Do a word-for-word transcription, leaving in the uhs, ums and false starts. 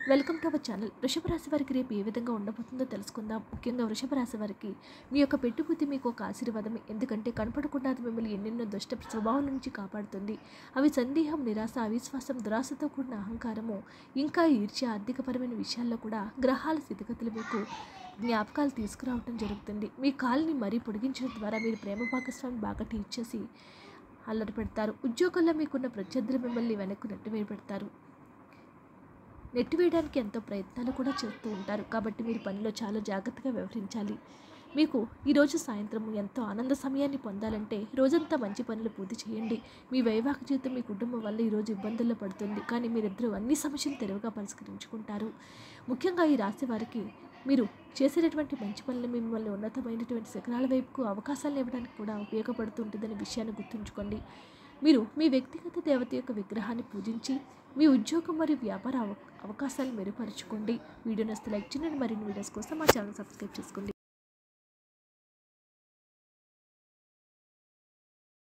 Welcome to our channel. వృషభ రాశి వారికి రేపు ఏ విధంగా ఉండబోతుందో తెలుసుకుందాం. ముఖ్యంగా వృషభ రాశి వారికి మీ యొక్క పెట్టుబడి మీకు ఒక ఆశీర్వాదం. ఎందుకంటే కనపడకుండా అది మిమ్మల్ని ఎన్నెన్నో దుష్ట స్వభావం నుంచి కాపాడుతుంది. అవి సందేహం, నిరాశ, అవిశ్వాసం, దురాశతో కూడిన అహంకారము, ఇంకా ఈర్ష్య, ఆర్థికపరమైన విషయాల్లో కూడా గ్రహాల స్థితిగతులు మీకు జ్ఞాపకాలు తీసుకురావడం జరుగుతుంది. మీ కాల్ని మరీ పొడిగించడం ద్వారా మీరు ప్రేమ భాగస్వామి బాగా టీచ్ చేసి అల్లరి పెడతారు. ఉద్యోగంలో మీకున్న ప్రత్యర్థులు మిమ్మల్ని వెనక్కు నెట్టివేయ పెడతారు. నెట్టివేయడానికి ఎంతో ప్రయత్నాలు కూడా చేస్తూ ఉంటారు. కాబట్టి మీరు పనిలో చాలా జాగ్రత్తగా వ్యవహరించాలి. మీకు ఈరోజు సాయంత్రం ఎంతో ఆనంద సమయాన్ని పొందాలంటే రోజంతా మంచి పనులు పూర్తి చేయండి. మీ వైవాహిక జీవితం మీ కుటుంబం వల్ల ఈరోజు ఇబ్బందుల్లో పడుతుంది. కానీ మీరిద్దరూ అన్ని సమస్యలు తెలివిగా పరిష్కరించుకుంటారు. ముఖ్యంగా ఈ రాశి వారికి మీరు చేసేటటువంటి మంచి పనులు మిమ్మల్ని ఉన్నతమైనటువంటి శిఖరాల వైపుకు అవకాశాలు ఇవ్వడానికి కూడా ఉపయోగపడుతుంటుందనే విషయాన్ని గుర్తుంచుకోండి. మీరు మీ వ్యక్తిగత దేవత యొక్క విగ్రహాన్ని పూజించి మీ ఉద్యోగం మరియు వ్యాపార అవ అవకాశాలు మెరుగుపరచుకోండి. వీడియో నచ్చితే లైక్ చేయండి. మరిన్ని వీడియోస్ కోసం మా ఛానల్ సబ్స్క్రైబ్ చేసుకోండి.